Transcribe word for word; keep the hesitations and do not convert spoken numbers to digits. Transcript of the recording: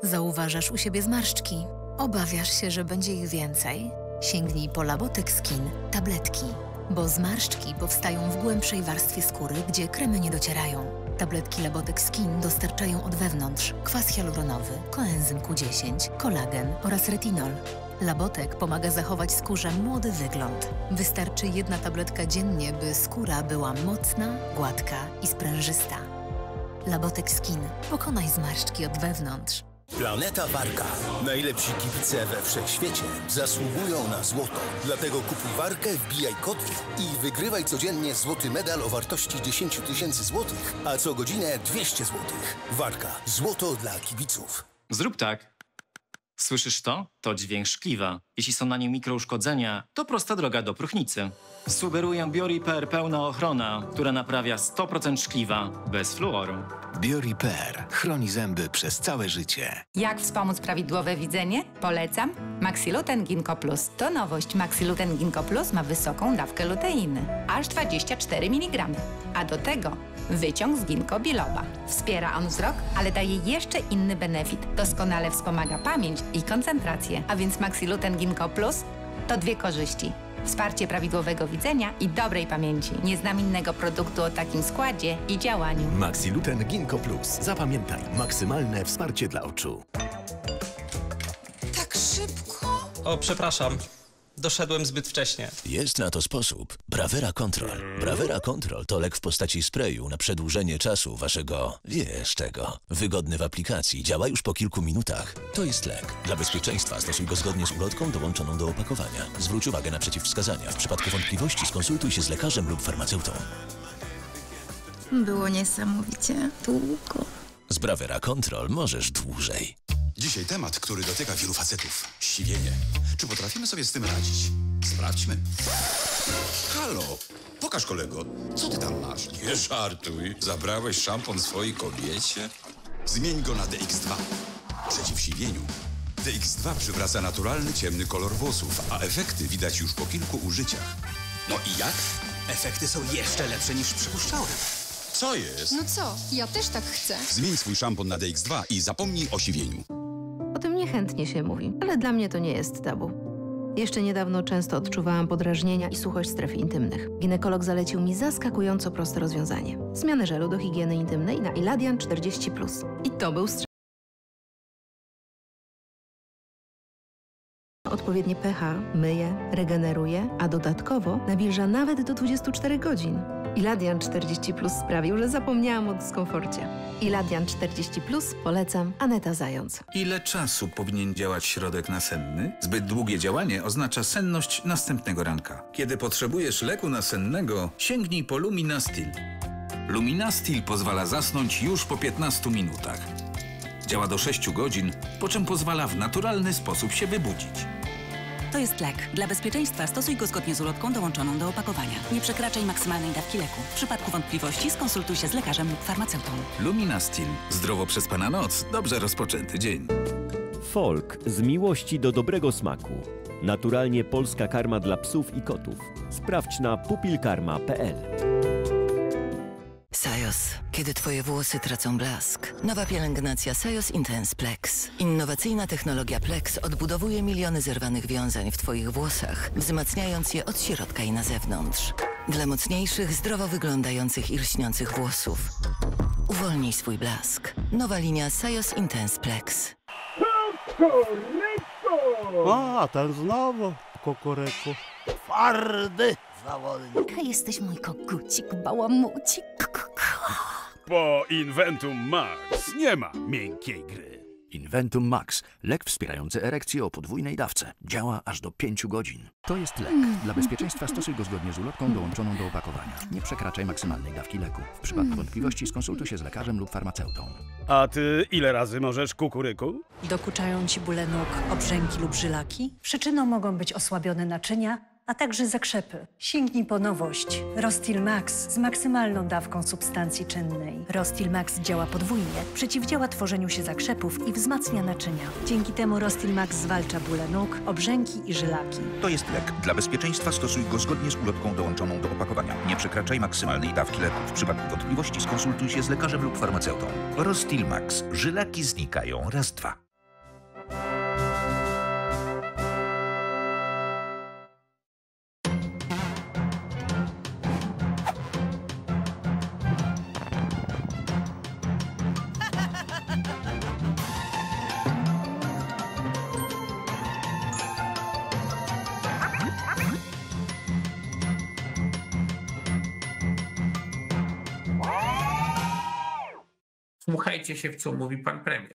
Zauważasz u siebie zmarszczki. Obawiasz się, że będzie ich więcej? Sięgnij po Labotek Skin tabletki, bo zmarszczki powstają w głębszej warstwie skóry, gdzie kremy nie docierają. Tabletki Labotek Skin dostarczają od wewnątrz kwas hialuronowy, koenzym Q dziesięć, kolagen oraz retinol. Labotek pomaga zachować skórze młody wygląd. Wystarczy jedna tabletka dziennie, by skóra była mocna, gładka i sprężysta. Labotek Skin. Pokonaj zmarszczki od wewnątrz. Planeta Warka. Najlepsi kibice we wszechświecie zasługują na złoto. Dlatego kupuj Warkę, wbijaj kod i wygrywaj codziennie złoty medal o wartości dziesięć tysięcy złotych, a co godzinę dwieście złotych. Warka. Złoto dla kibiców. Zrób tak. Słyszysz to? To dźwięk szkliwa. Jeśli są na nim mikrouszkodzenia, to prosta droga do próchnicy. Sugeruję Bioriper pełna ochrona, która naprawia sto procent szkliwa, bez fluoru. Bioriper chroni zęby przez całe życie. Jak wspomóc prawidłowe widzenie? Polecam Maxiluten Ginkgo Plus. To nowość. Maxiluten Ginkgo Plus ma wysoką dawkę luteiny, aż dwadzieścia cztery miligramy. A do tego wyciąg z ginkgo biloba. Wspiera on wzrok, ale daje jeszcze inny benefit. Doskonale wspomaga pamięć i koncentrację. A więc Maxiluten Ginkgo Plus to dwie korzyści. Wsparcie prawidłowego widzenia i dobrej pamięci. Nie znam innego produktu o takim składzie i działaniu. Maxiluten Ginkgo Plus. Zapamiętaj, maksymalne wsparcie dla oczu. Tak szybko? O, przepraszam. Doszedłem zbyt wcześnie. Jest na to sposób. Bravera Control. Bravera Control to lek w postaci sprayu na przedłużenie czasu waszego... wiesz czego. Wygodny w aplikacji, działa już po kilku minutach. To jest lek. Dla bezpieczeństwa stosuj go zgodnie z ulotką dołączoną do opakowania. Zwróć uwagę na przeciwwskazania. W przypadku wątpliwości skonsultuj się z lekarzem lub farmaceutą. Było niesamowicie długo. Z Bravera Control możesz dłużej. Dzisiaj temat, który dotyka wielu facetów. Siwienie. Czy potrafimy sobie z tym radzić? Sprawdźmy. Halo, pokaż kolego, co ty tam masz? Nie żartuj. Zabrałeś szampon swojej kobiecie? Zmień go na D X dwa. Przeciw siwieniu. D X dwa przywraca naturalny, ciemny kolor włosów, a efekty widać już po kilku użyciach. No i jak? Efekty są jeszcze lepsze niż przypuszczałem. Co jest? No co, ja też tak chcę. Zmień swój szampon na D X dwa i zapomnij o siwieniu. O tym niechętnie się mówi, ale dla mnie to nie jest tabu. Jeszcze niedawno często odczuwałam podrażnienia i suchość stref intymnych. Ginekolog zalecił mi zaskakująco proste rozwiązanie. Zmianę żelu do higieny intymnej na Iladian czterdzieści plus. I to był strzał. Odpowiednie pH myje, regeneruje, a dodatkowo nawilża nawet do dwudziestu czterech godzin. Iladian czterdzieści plus sprawił, że zapomniałam o dyskomforcie. Iladian czterdzieści plus polecam. Aneta Zając. Ile czasu powinien działać środek nasenny? Zbyt długie działanie oznacza senność następnego ranka. Kiedy potrzebujesz leku nasennego, sięgnij po Luminastil. Luminastil pozwala zasnąć już po piętnastu minutach. Działa do sześciu godzin, po czym pozwala w naturalny sposób się wybudzić. To jest lek. Dla bezpieczeństwa stosuj go zgodnie z ulotką dołączoną do opakowania. Nie przekraczaj maksymalnej dawki leku. W przypadku wątpliwości skonsultuj się z lekarzem lub farmaceutą. Luminastil. Zdrowo przespana noc, dobrze rozpoczęty dzień. Folk z miłości do dobrego smaku. Naturalnie polska karma dla psów i kotów. Sprawdź na pupilkarma kropka p l. Sajos. Kiedy twoje włosy tracą blask. Nowa pielęgnacja Sajos Intense Plex. Innowacyjna technologia Plex odbudowuje miliony zerwanych wiązań w twoich włosach, wzmacniając je od środka i na zewnątrz. Dla mocniejszych, zdrowo wyglądających i lśniących włosów. Uwolnij swój blask. Nowa linia Sajos Intense Plex. Kukuryku! A, ten znowu kukuryku. Twardy zawodnik. Jesteś mój kogucik, bałamucik. Po Inventum Max nie ma miękkiej gry. Inventum Max. Lek wspierający erekcję o podwójnej dawce. Działa aż do pięciu godzin. To jest lek. Dla bezpieczeństwa stosuj go zgodnie z ulotką dołączoną do opakowania. Nie przekraczaj maksymalnej dawki leku. W przypadku wątpliwości skonsultuj się z lekarzem lub farmaceutą. A ty ile razy możesz kukuryku? Dokuczają ci bóle nóg, obrzęki lub żylaki? Przyczyną mogą być osłabione naczynia, a także zakrzepy. Sięgnij po nowość. Rostil Max z maksymalną dawką substancji czynnej. Rostil Max działa podwójnie, przeciwdziała tworzeniu się zakrzepów i wzmacnia naczynia. Dzięki temu Rostil Max zwalcza bóle nóg, obrzęki i żylaki. To jest lek. Dla bezpieczeństwa stosuj go zgodnie z ulotką dołączoną do opakowania. Nie przekraczaj maksymalnej dawki leku. W przypadku wątpliwości skonsultuj się z lekarzem lub farmaceutą. Rostil Max. Żylaki znikają raz, dwa. Słuchajcie się, w co mówi pan premier.